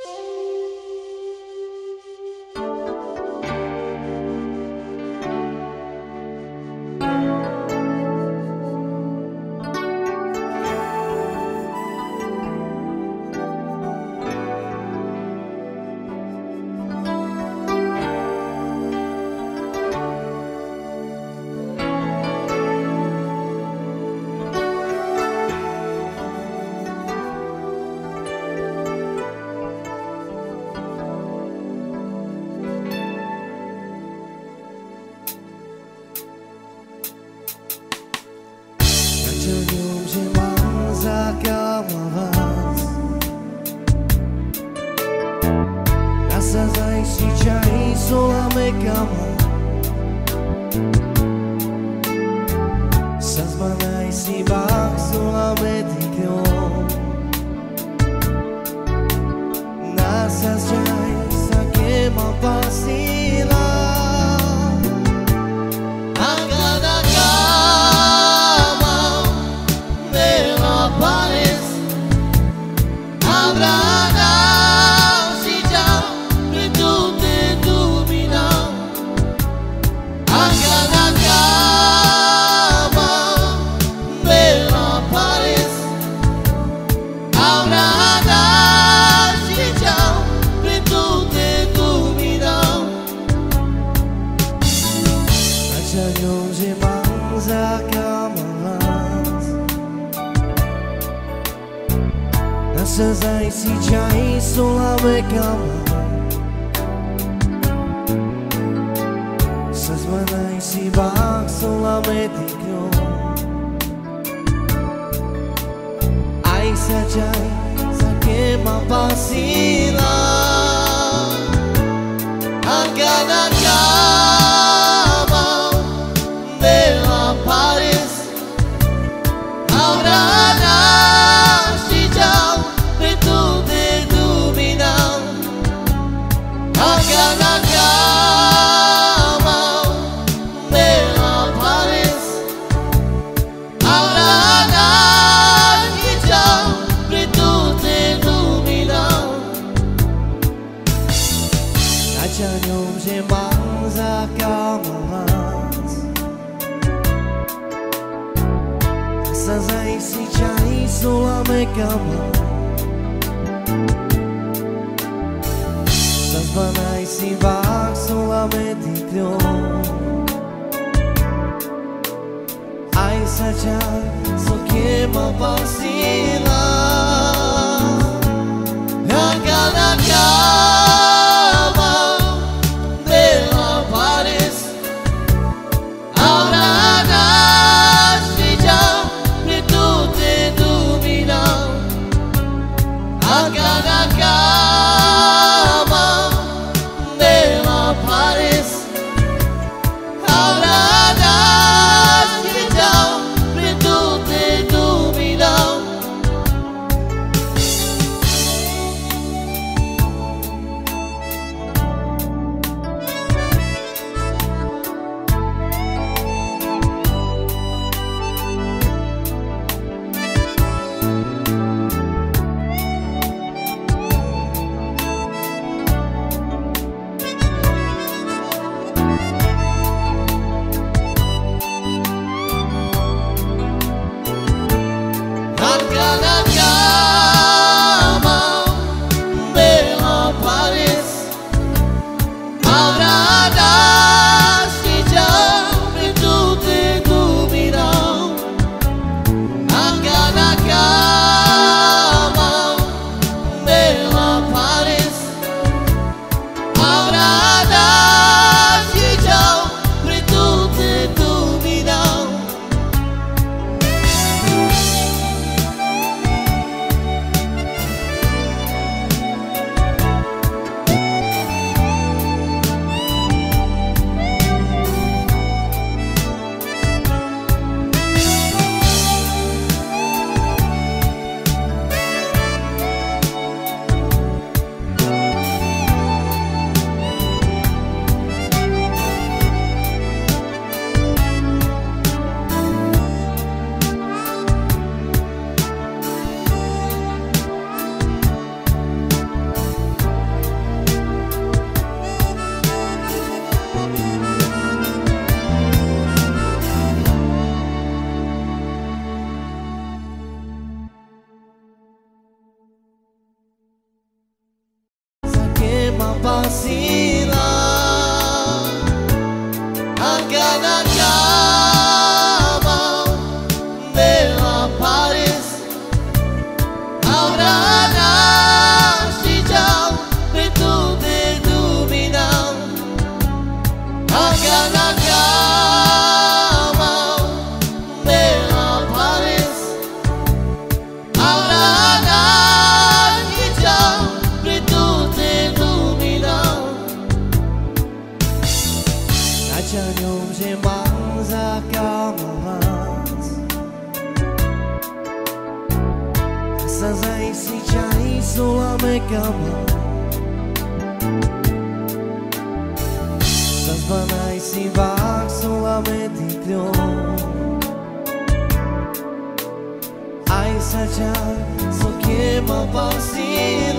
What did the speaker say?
Ciągną się mam zakałamać. Rasa zajści ciai solame kama. Sazbanai si bak solame dikyo. Nasa ciai sake mapasila. Ciągną się mam zakałamać. Nasa zajści ciai solame kama. Sazbanai si bak solame dikyo. Ai sajai sake mapasila. Ciągną się mam zakałamać. Nasa zajści ciai solame kama. Sazbanai si bak solame dikyo. Ai sajai sake mapasila. mapasila hanggang nagkamang Bella Paris ahora nasijang betul-betul hanggang nagkamang Bella Paris ahora nasijang betul-betul Nacianyom simbang sa kamahas Sazay si chay solamente kama Sazbanay si bak solamente klyo Ay sadya so que mapasila